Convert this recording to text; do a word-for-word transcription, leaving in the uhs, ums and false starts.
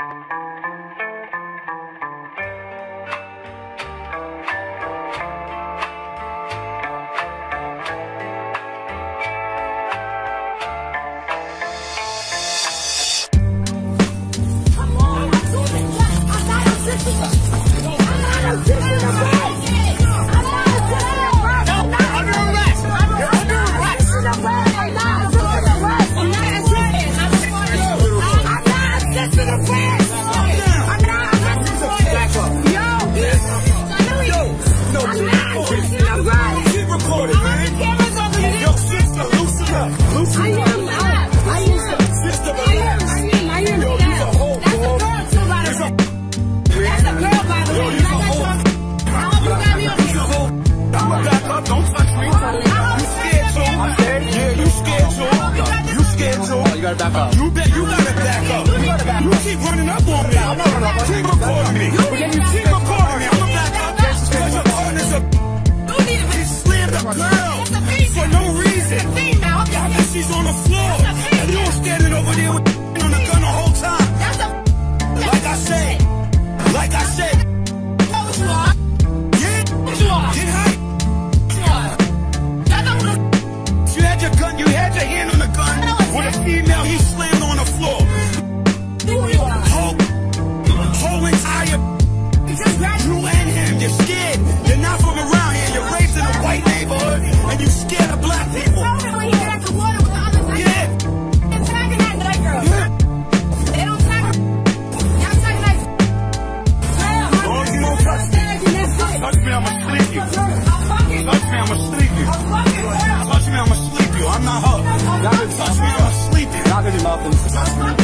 Back up. You bet you gotta back up. You, gotta back you up. Keep running up on me. I'm not running up on you. Keep recording me. You, you keep recording me. I'm gonna back up. Because your partner's a... He slammed a girl for no reason. And she's on the floor. And you're standing over there with on the gun the whole time. Like I said. Like I said. Yeah. Get high. You had your gun. You had your hand on the gun. With a female, he slammed on the floor. Whole, whole entire, you and him, you're scared. You're not from around here. You're raised in a white neighborhood, and you're scared of black people. Yeah. Yeah. As long as you don't touch me, touch me, I'ma sleep you. Touch me, I'ma sleep you. Touch me, I'ma sleep you. I'm not her. Touch me, I'ma sleep you. Not gonna be muffins.